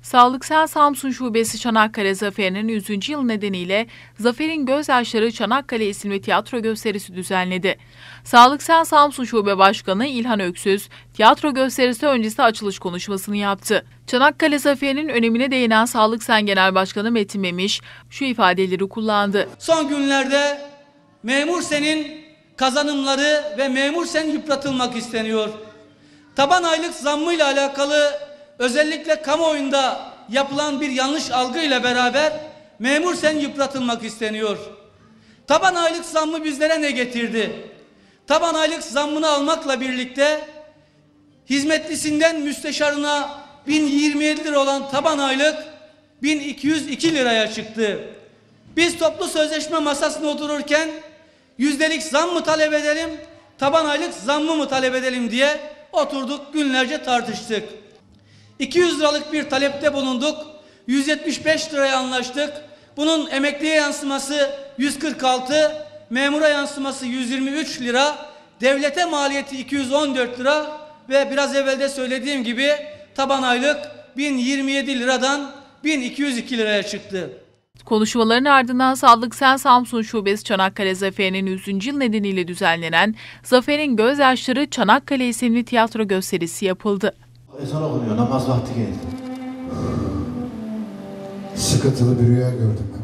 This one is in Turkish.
Sağlık Sen Samsun Şubesi Çanakkale Zaferi'nin 100. yıl nedeniyle Zafer'in Gözyaşları Çanakkale isimli tiyatro gösterisi düzenledi. Sağlık Sen Samsun Şube Başkanı İlhan Öksüz, tiyatro gösterisi öncesi açılış konuşmasını yaptı. Çanakkale Zaferi'nin önemine değinen Sağlık Sen Genel Başkanı Metin Memiş şu ifadeleri kullandı. Son günlerde memur senin kazanımları ve memur sen yıpratılmak isteniyor. Taban aylık zammıyla alakalı özellikle kamuoyunda yapılan bir yanlış algıyla beraber memur sen yıpratılmak isteniyor. Taban aylık zammı bizlere ne getirdi? Taban aylık zammını almakla birlikte hizmetlisinden müsteşarına 1027 lira olan taban aylık 1202 liraya çıktı. Biz toplu sözleşme masasına otururken yüzdelik zam mı talep edelim, taban aylık zammı mı talep edelim diye oturduk, günlerce tartıştık. 200 liralık bir talepte bulunduk. 175 liraya anlaştık. Bunun emekliye yansıması 146, memura yansıması 123 lira, devlete maliyeti 214 lira ve biraz evvel de söylediğim gibi taban aylık 1027 liradan 1202 liraya çıktı. Konuşmaların ardından Sağlık Sen Samsun Şubesi Çanakkale Zaferi'nin 100. yıl nedeniyle düzenlenen Zafer'in Gözyaşları Çanakkale isimli tiyatro gösterisi yapıldı. Ezan okunuyor, namaz vakti geldi. Sıkıntılı bir rüya gördüm.